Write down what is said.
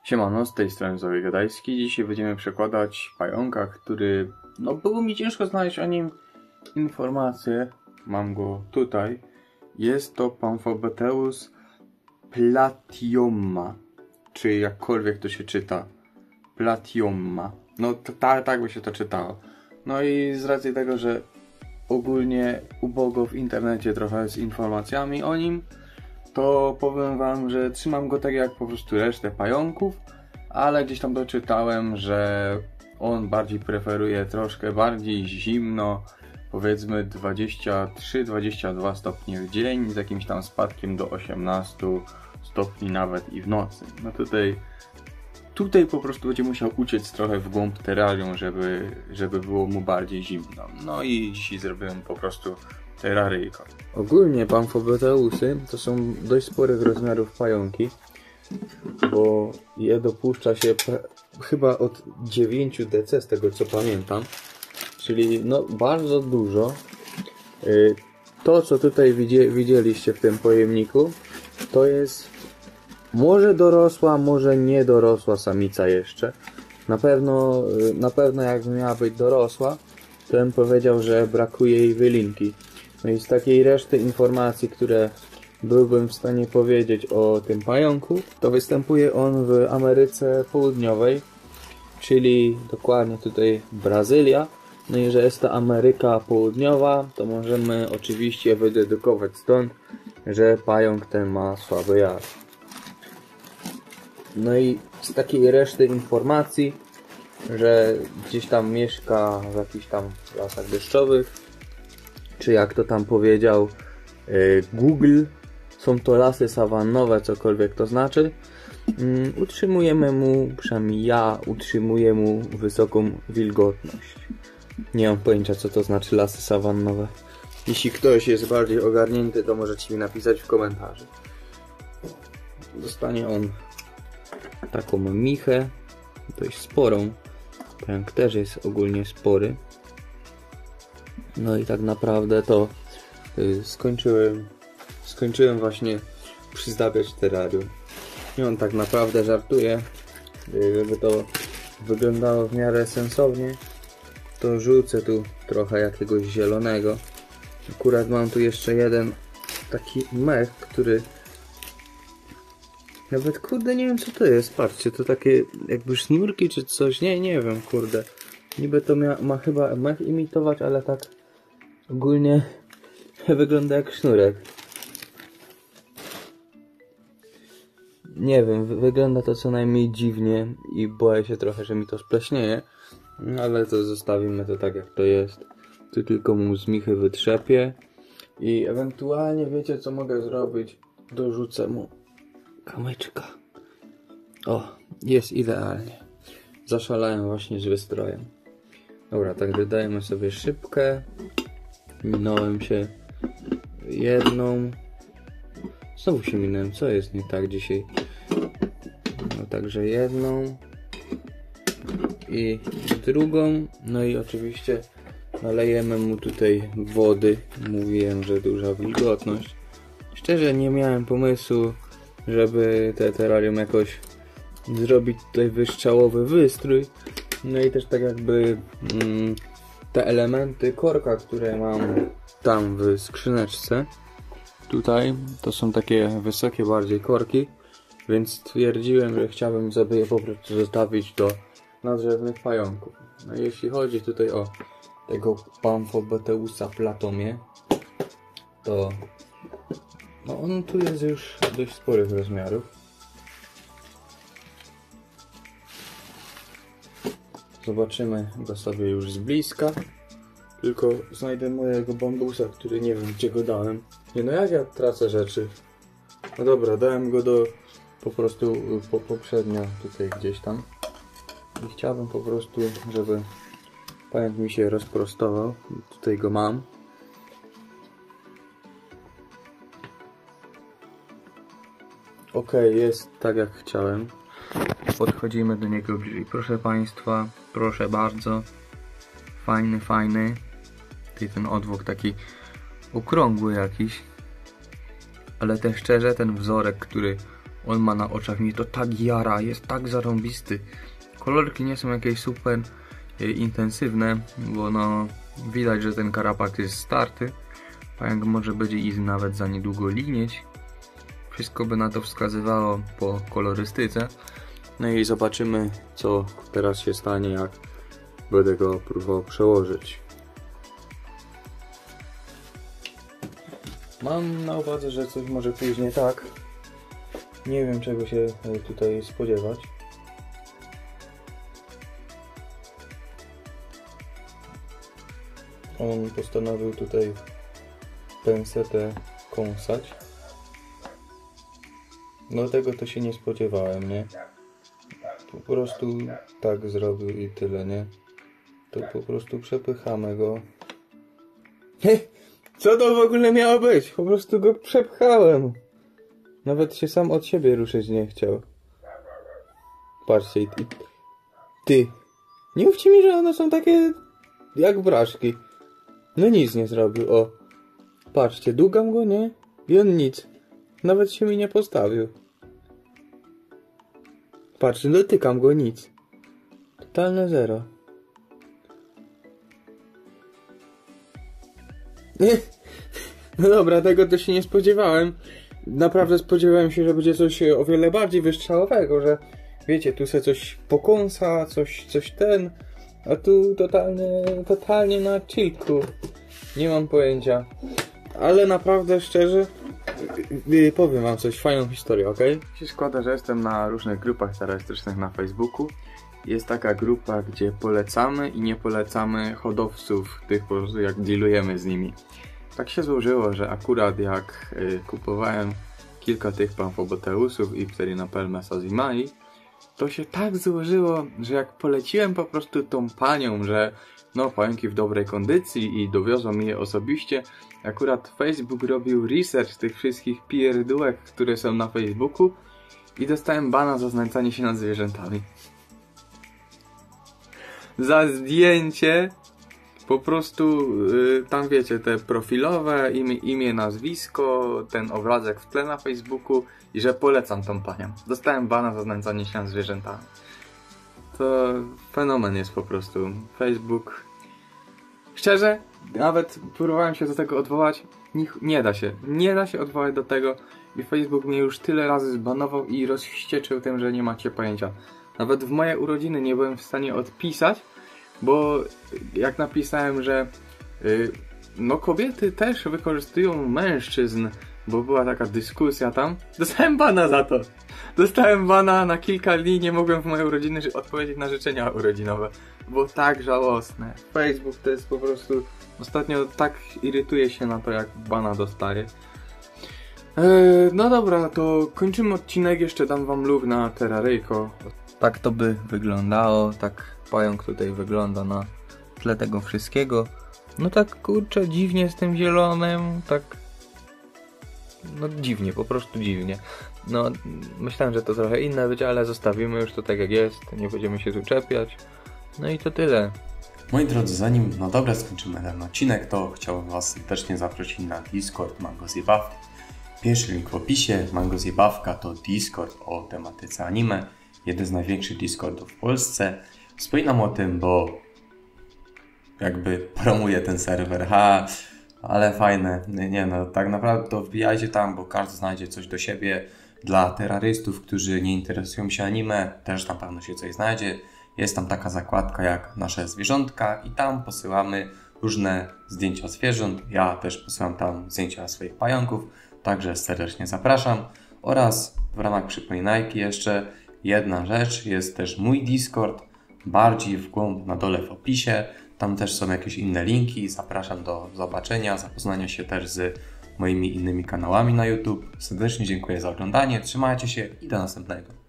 Siemano, z tej strony Zoe Gadajski. Dzisiaj będziemy przekładać pająka, który... było mi ciężko znaleźć o nim informacje. Mam go tutaj. Jest to Pamphobeteus platioma. Czy jakkolwiek to się czyta. Platioma. Tak by się to czytało. No i z racji tego, że ogólnie ubogo w internecie trochę z informacjami o nim, to powiem wam, że trzymam go tak jak po prostu resztę pająków, ale gdzieś tam doczytałem, że on bardziej preferuje troszkę bardziej zimno, powiedzmy 23-22 stopnie w dzień, z jakimś tam spadkiem do 18 stopni nawet i w nocy. No tutaj po prostu będzie musiał uciec trochę w głąb terrarium, żeby było mu bardziej zimno. No i dzisiaj zrobiłem po prostu terraryjko. Ogólnie Pamphobeteusy to są dość sporych rozmiarów pająki, bo je dopuszcza się chyba od 9 dc z tego co pamiętam, czyli bardzo dużo. To co tutaj widzieliście w tym pojemniku, to jest może dorosła, może niedorosła samica jeszcze. Na pewno jakby miała być dorosła, to bym powiedział, że brakuje jej wylinki. No i z takiej reszty informacji, które byłbym w stanie powiedzieć o tym pająku, to występuje on w Ameryce Południowej, czyli dokładnie tutaj Brazylia. No i że jest to Ameryka Południowa, to możemy oczywiście wydedukować stąd, że pająk ten ma słaby jar. No i z takiej reszty informacji, że gdzieś tam mieszka w jakichś tam lasach deszczowych, czy jak to tam powiedział Google, są to lasy sawannowe, cokolwiek to znaczy. Utrzymujemy mu, przynajmniej ja utrzymuję mu wysoką wilgotność. Nie mam pojęcia co to znaczy lasy sawannowe. Jeśli ktoś jest bardziej ogarnięty, to możecie mi napisać w komentarzu. Dostanie on taką michę, dość sporą. Pająk też jest ogólnie spory. No i tak naprawdę to skończyłem właśnie przyzdabiać terrarium. I on tak naprawdę żartuje, żeby to wyglądało w miarę sensownie, to rzucę tu trochę jakiegoś zielonego. Akurat mam tu jeszcze jeden taki mech, który nawet kurde nie wiem co to jest, patrzcie, to takie jakby sznurki czy coś, nie wiem kurde. Niby to ma chyba mech imitować, ale tak ogólnie wygląda jak sznurek. Nie wiem, wygląda to co najmniej dziwnie i boję się trochę, że mi to spleśnieje. Ale to zostawimy to tak jak to jest. Tu tylko mu z michy wytrzepię. I ewentualnie wiecie co mogę zrobić? Dorzucę mu kamyczka. O, jest idealnie. Zaszalałem właśnie z wystrojem. Dobra, tak dodajemy sobie szybkę. Minąłem się jedną. Znowu się minąłem, co jest nie tak dzisiaj? No także jedną i drugą. No i oczywiście nalejemy mu tutaj wody. Mówiłem, że duża wilgotność. Szczerze nie miałem pomysłu, żeby te terrarium jakoś zrobić tutaj wystrzałowy wystrój. No i też tak jakby te elementy korka, które mam tam w skrzyneczce, tutaj to są takie wysokie bardziej korki, więc stwierdziłem, że chciałbym sobie je po prostu zostawić do nadrzewnych pająków. No i jeśli chodzi tutaj o tego Pamphobeteusa platomie, to on tu jest już dość sporych rozmiarów. Zobaczymy go sobie już z bliska. Tylko znajdę mojego bambusa, który nie wiem gdzie go dałem. Jak ja tracę rzeczy. No dobra, dałem go po prostu poprzednio tutaj gdzieś tam. I chciałbym po prostu, żeby pająk mi się rozprostował. Tutaj go mam. Ok, jest tak jak chciałem. Podchodzimy do niego bliżej. Proszę Państwa, proszę bardzo. Fajny. Tutaj ten odwłok taki okrągły jakiś. Ale też szczerze, ten wzorek, który on ma na oczach, mi to tak jara, jest tak zarąbisty. Kolorki nie są jakieś super intensywne, bo no widać, że ten karapak jest starty. Pająk może będzie i nawet za niedługo linieć. Wszystko by na to wskazywało po kolorystyce. No i zobaczymy, co teraz się stanie, jak będę go próbował przełożyć. Mam na uwadze, że coś może pójść nie tak. Nie wiem, czego się tutaj spodziewać. On postanowił tutaj pensetę kąsać. No tego to się nie spodziewałem, nie? Po prostu tak zrobił i tyle, nie? To po prostu przepychamy go. Co to w ogóle miało być? Po prostu go przepchałem. Nawet się sam od siebie ruszyć nie chciał. Patrzcie, ty. Nie mówcie mi, że one są takie jak braszki. No nic nie zrobił, o. Patrzcie, długam go, nie? I on nic. Nawet się mi nie postawił. Patrzcie, dotykam go, nic. Totalne zero. No dobra, tego to się nie spodziewałem. Naprawdę spodziewałem się, że będzie coś o wiele bardziej wystrzałowego, że wiecie, tu se coś pokąsa, coś ten, a tu totalnie na chillku. Nie mam pojęcia. Ale naprawdę szczerze powiem wam coś, fajną historię, ok? Się składa, że jestem na różnych grupach terrorystycznych na Facebooku. Jest taka grupa, gdzie polecamy i nie polecamy hodowców, tych po prostu jak dealujemy z nimi. Tak się złożyło, że akurat jak kupowałem kilka tych Pamphoboteusów i Pterynopelmes ozimai, to się tak złożyło, że jak poleciłem po prostu tą panią, że no pająki w dobrej kondycji i dowiozą mi je osobiście, akurat Facebook robił research tych wszystkich pierdółek, które są na Facebooku i dostałem bana za znęcanie się nad zwierzętami. Za zdjęcie po prostu tam wiecie, te profilowe, imię, nazwisko, ten obrazek w tle na Facebooku i że polecam tą panią. Dostałem bana za znęcanie się nad zwierzętami. To fenomen jest po prostu. Facebook. Szczerze, nawet próbowałem się do tego odwołać. Nie da się odwołać do tego i Facebook mnie już tyle razy zbanował i rozwścieczył tym, że nie macie pojęcia. Nawet w moje urodziny nie byłem w stanie odpisać, bo jak napisałem, że no kobiety też wykorzystują mężczyzn, bo była taka dyskusja tam, dostałem bana za to. Dostałem bana na kilka dni, nie mogłem w moje urodziny odpowiedzieć na życzenia urodzinowe. Było tak żałosne. Facebook to jest po prostu... Ostatnio tak irytuję się na to, jak bana dostaję. No dobra, to kończymy odcinek. Jeszcze dam wam luk na terraryjko. Tak to by wyglądało. Tak pająk tutaj wygląda na tle tego wszystkiego. No tak kurczę, dziwnie z tym zielonym. Tak... No dziwnie, po prostu dziwnie. No myślałem, że to trochę inne być, ale zostawimy już to tak jak jest. Nie będziemy się tu czepiać. No i to tyle. Moi drodzy, zanim na dobre skończymy ten odcinek, to chciałbym Was serdecznie zaprosić na Discord Mango Zjebawki. Pierwszy link w opisie. Mango Zjebawka to Discord o tematyce anime. Jeden z największych Discordów w Polsce. Wspominam o tym, bo jakby promuję ten serwer. Ale fajne. Nie no, tak naprawdę to wbijajcie tam, bo każdy znajdzie coś do siebie. Dla terrorystów, którzy nie interesują się anime, też na pewno się coś znajdzie. Jest tam taka zakładka jak nasze zwierzątka i tam posyłamy różne zdjęcia zwierząt. Ja też posyłam tam zdjęcia swoich pająków, także serdecznie zapraszam. Oraz w ramach przypominajki jeszcze jedna rzecz, jest też mój Discord, bardziej w głąb na dole w opisie. Tam też są jakieś inne linki, zapraszam do zobaczenia, zapoznania się też z moimi innymi kanałami na YouTube. Serdecznie dziękuję za oglądanie, trzymajcie się i do następnego.